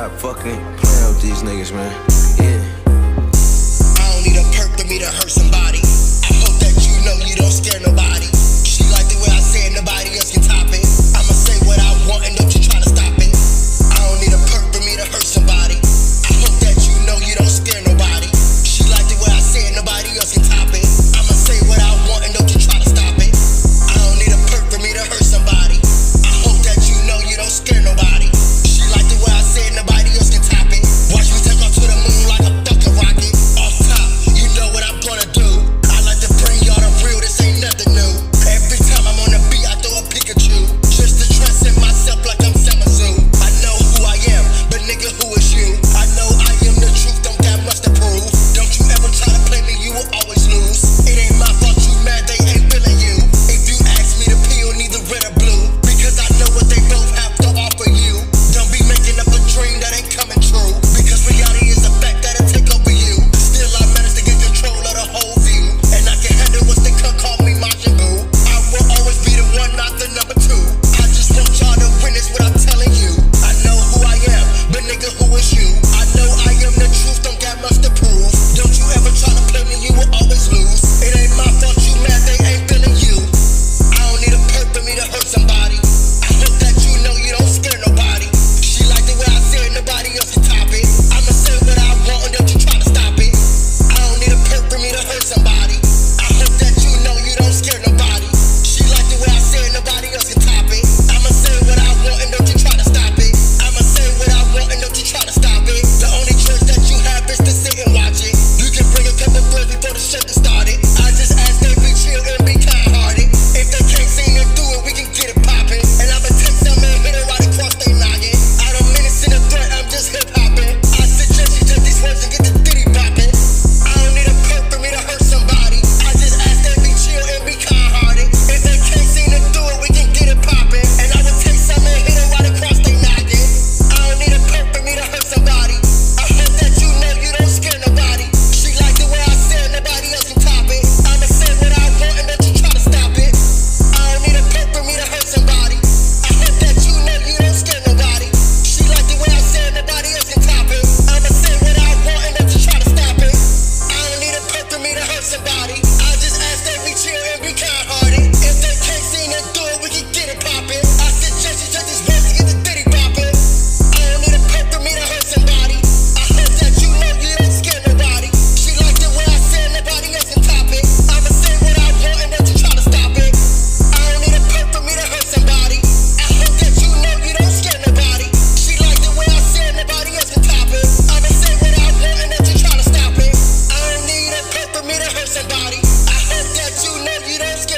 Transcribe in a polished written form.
stop fucking playing with these niggas, man. Yeah. I don't need a perk for me to hurt somebody. I hope that you know you don't scare nobody. She like the way I say it, nobody else can top it. I'ma say what I want and don't you try to stop it. I don't need a perk for me to hurt somebody. I hope that you know you don't scare nobody. She like the way I say it, nobody else can top it. I'ma say what I want and don't you try to stop it. I don't need a perk for me to hurt somebody. I hope that you know you don't scare nobody. She like the way I say it, nobody else can top it. Watch me take off to the moon like a fucking rocket. Off top, you know what I'm gonna do. I like to bring y'all the real, this ain't nothing new. Every time I'm on the beat, I throw a Pikachu. Just to transcend myself like I'm Samazu. I know who I am, but nigga, who is you? I know I am the truth, don't got much to prove. Don't you ever try to play me, you will always lose. It ain't my fault you mad, they ain't feeling you. If you ask me to pee on either red or blue, because I know what they both have to offer you. Don't be making up a dream that ain't coming true, because reality is a fact that'll take over you. Still I managed to get control of the whole view, and I can handle what's to come, call me Majin Buu. I will always be the one, not the number two. I just want y'all to witness what I'm telling you. I know who I am, but nigga, who is you? I know I am the truth, don't got much to prove. Don't you ever try to play me, you will always lose. It ain't my fault you mad, they ain't feeling you. I don't need a perk for me to hurt somebody. I hope that you know you don't scare nobody. She like the way I say it, nobody else can top it. I'ma say what I want and don't you try to stop it. I don't need a perk for me to hurt somebody. I hope that you know you don't scare nobody. She like the way I say it, nobody else can top it. I'ma say what I want and don't you try to stop it. I'ma say what I want and don't you try to stop it. The only choice that you have is to sit and watch it. You can bring a couple girls before the shit started. I just ask them be chill and be kind-hearted. If they can't sing and do it, we can get it poppin'. And I'ma take some and hit it right across they noggin. I don't menace in a threat, I'm just hip-hoppin'. I suggest you take these words and get the ditty poppin'. I don't need a perk for me to hurt somebody. I just ask them be chill and be kind-hearted. If they can't sing and do it, we can get it poppin'. And I will take some and hit it right across they noggin. I don't need a perk for me to hurt somebody. I hope that you know you don't scare nobody. She like the way I say it, nobody else can top it. I'ma say what I want and don't you try to stop it. I don't need a perk for me to hurt somebody. I hope that you know you don't scare nobody. She like the way I say it, nobody else can top it. I'ma say what I want and don't you try to stop it. I don't need a perk for me to hurt somebody. I just ask that we chill and be kind-hearted. If they can't sing and do it, we can get it poppin'. I suggest you take these words and get the ditty poppin'. I don't need a perk for me to hurt somebody. I hope that you know you don't scare nobody. She like the way I say it, nobody else can top it. I'ma say what I want and don't you try to stop it. I don't need a perk for me to hurt somebody. I hope that you know you don't scare nobody. She like the way I say it, nobody else can top it. I'ma say what I want and don't you try to stop it. I don't need a perk for me to hurt somebody. I hope that you know you don't scare